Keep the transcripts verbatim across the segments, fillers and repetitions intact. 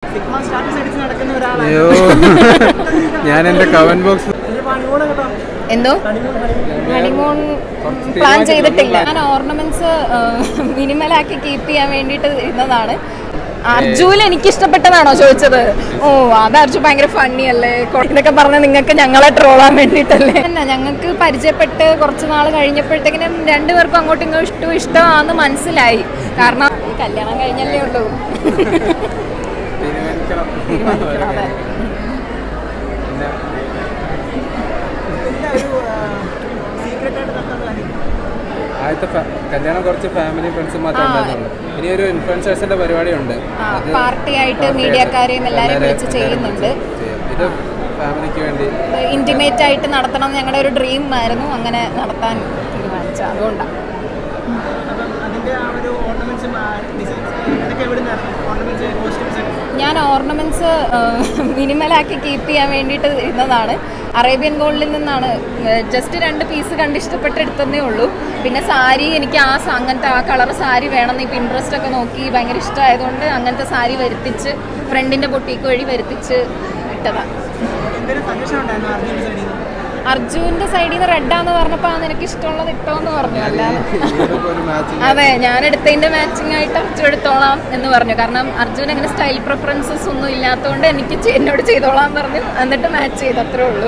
അയ്യോ ഞാൻ എന്റെ കമന്റ് ബോക്സ് എന്തോ ഹണിമൂൺ പ്ലാൻ ചെയ്തിട്ടില്ല. ഞാൻ ഓർണമെന്റ്സ് മിനിമലാക്കി കീപ്പ് ചെയ്യാൻ വേണ്ടിയിട്ട് ഇരുന്നതാണ്. അർജുൻ എനിക്ക് ഇഷ്ടപ്പെട്ടതാണോ ചോദിച്ചത്? ഓ അത് അർജുൻ ഭയങ്കര ഫണ്ണി അല്ലേ ഇതൊക്കെ പറഞ്ഞ നിങ്ങൾക്ക് ഞങ്ങളെ ട്രോളാൻ വേണ്ടിയിട്ടല്ലേ? എന്നാ ഞങ്ങൾക്ക് പരിചയപ്പെട്ട് കുറച്ച് നാൾ കഴിഞ്ഞപ്പോഴത്തേക്കിനും രണ്ടുപേർക്കും അങ്ങോട്ടും ഇങ്ങോട്ടും ഇഷ്ടവും ഇഷ്ടമാണെന്ന് മനസ്സിലായി. കാരണം കല്യാണം കഴിഞ്ഞല്ലേ ഉള്ളൂ. ആദ്യത്തെ കല്യാണം കുറച്ച് ഫാമിലി ഫ്രണ്ട്സും മാത്രമേ ഉണ്ടായിരുന്നുള്ളൂ. ഇനി ഒരു ഇൻഫ്ലുവൻസേഴ്സിന്റെ പരിപാടിയുണ്ട്, പാർട്ടി ആയിട്ട് മീഡിയക്കാരെയും എല്ലാവരെയും വിളിച്ച് ചെയ്യുന്നുണ്ട്. ഇത് ഫാമിലിക്ക് വേണ്ടി ഇന്റിമേറ്റ് ആയിട്ട് നടത്തണം ഞങ്ങളുടെ ഒരു ഡ്രീം ആയിരുന്നു. അങ്ങനെ നടത്താൻ തീരുമാനിച്ചു. അതുകൊണ്ടാണ് ഞാൻ ഓർണമെന്റ്സ് മിനിമലാക്കി കീപ്പ് ചെയ്യാൻ വേണ്ടിയിട്ട് ഇരുന്നതാണ്. അറേബ്യൻ ഗോൾഡിൽ നിന്നാണ് ജസ്റ്റ് രണ്ട് പീസ് കണ്ട് ഇഷ്ടപ്പെട്ടെടുത്തതേ ഉള്ളൂ. പിന്നെ സാരി എനിക്ക് ആ അങ്ങനത്തെ ആ കളർ സാരി വേണമെന്ന് ഈ പിൻട്രസ്റ്റ് ഒക്കെ നോക്കി ഭയങ്കര ഇഷ്ടമായതുകൊണ്ട് അങ്ങനത്തെ സാരി വരുത്തിച്ച് ഫ്രണ്ടിൻ്റെ ബൊട്ടീക്ക് വഴി വരുത്തിച്ച് ഇട്ടതാണ്. അർജുൻ്റെ സൈഡിൽ നിന്ന് റെഡാന്ന് പറഞ്ഞപ്പോൾ നിനക്ക് ഇഷ്ടമുള്ളത് ഇട്ടോന്ന് പറഞ്ഞു. അല്ലാതെ അതെ ഞാൻ എടുത്തതിൻ്റെ മാച്ചിങ് ആയിട്ട് അർജുൻ എടുത്തോളാം എന്ന് പറഞ്ഞു. കാരണം അർജുൻ അങ്ങനെ സ്റ്റൈൽ പ്രിഫറൻസസ് ഒന്നും ഇല്ലാത്തതുകൊണ്ട് എനിക്ക് എന്നോട് ചെയ്തോളാം പറഞ്ഞു. എന്നിട്ട് മാച്ച് ചെയ്ത് അത്രേ ഉള്ളൂ.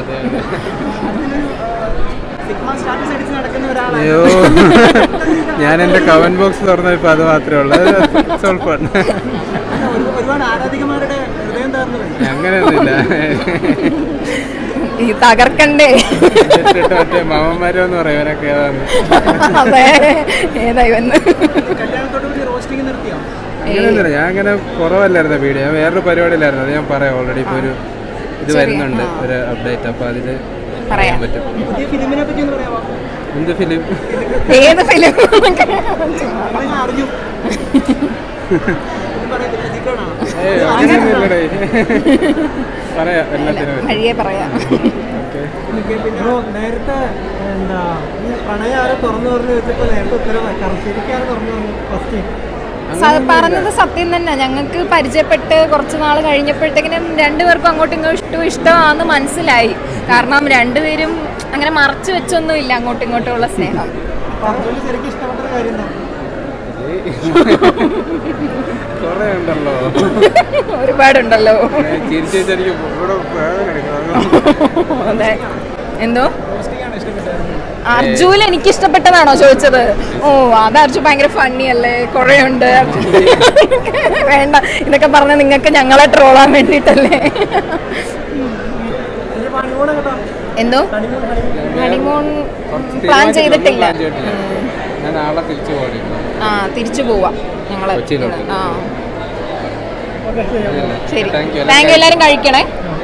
അയ്യോ ഞാൻ എന്റെ കമന്റ് ബോക്സ് തുറന്നപ്പോ അത് മാത്രമേ ഉള്ളൂ. അങ്ങനെയൊന്നുമില്ല. ഈ തകർക്കണ്ടേ മറ്റേ മാമന്മാരോന്ന് പറയുവാനൊക്കെ അതെ ഏതായിവന്ന് അങ്ങനെയൊന്നുമില്ല. ഞാൻ അങ്ങനെ കുറവല്ലായിരുന്നു വീഡിയോ. ഞാൻ വേറൊരു പരിപാടിയിലായിരുന്നു. അത് ഞാൻ പറയാം. ഓൾറെഡി ഇപ്പൊ ഒരു ഇത് വരുന്നുണ്ട്, ഒരു അപ്ഡേറ്റ്. അപ്പൊ അതില് പറയാൻ പറ്റും. എന്ത് ഫിലിം? ഏത് ഫിലിം? പറയാം, എല്ലാത്തിനും വഴിയേ പറയാം. നേരത്തെ എന്താ പ്രണയം ആരോ തുറന്നു പറഞ്ഞു വെച്ചപ്പോ നേരത്തെ ഉത്തരം ശരിക്കാണ് തുറന്നു പറഞ്ഞു ഫസ്റ്റ് പറഞ്ഞത് സത്യം തന്നെ. ഞങ്ങൾക്ക് പരിചയപ്പെട്ട് കുറച്ച് നാൾ കഴിഞ്ഞപ്പോഴത്തേക്കിനും രണ്ടുപേർക്കും അങ്ങോട്ടും ഇങ്ങോട്ടും ഇഷ്ടവും ഇഷ്ടമാണെന്ന് മനസ്സിലായി. കാരണം രണ്ടുപേരും അങ്ങനെ മറച്ചു വെച്ചൊന്നും ഇല്ല അങ്ങോട്ടും ഇങ്ങോട്ടുമുള്ള സ്നേഹം. ശരിക്കും ഇഷ്ടപ്പെട്ട കാര്യം കൊറേ ഉണ്ടല്ലോ, ഒരുപാടുണ്ടല്ലോ. അതെ എന്തോ അർജുൻ എനിക്ക് ഇഷ്ടപ്പെട്ടതാണോ ചോദിച്ചത്? ഓ അത് അർജുൻ ഭയങ്കര ഫണ്ണി അല്ലേ കുറെ ഉണ്ട്. വേണ്ട ഇതൊക്കെ പറഞ്ഞ നിങ്ങൾക്ക് ഞങ്ങളെ ട്രോളാൻ വേണ്ടിയിട്ടല്ലേ? എന്തോ ഹണിമൂൺ പ്ലാൻ ചെയ്തിട്ടില്ല. ആ തിരിച്ചു പോവാ ഞങ്ങള്. ആ ശരി, താങ്ക് യു. എല്ലാവരും കഴിക്കണേ.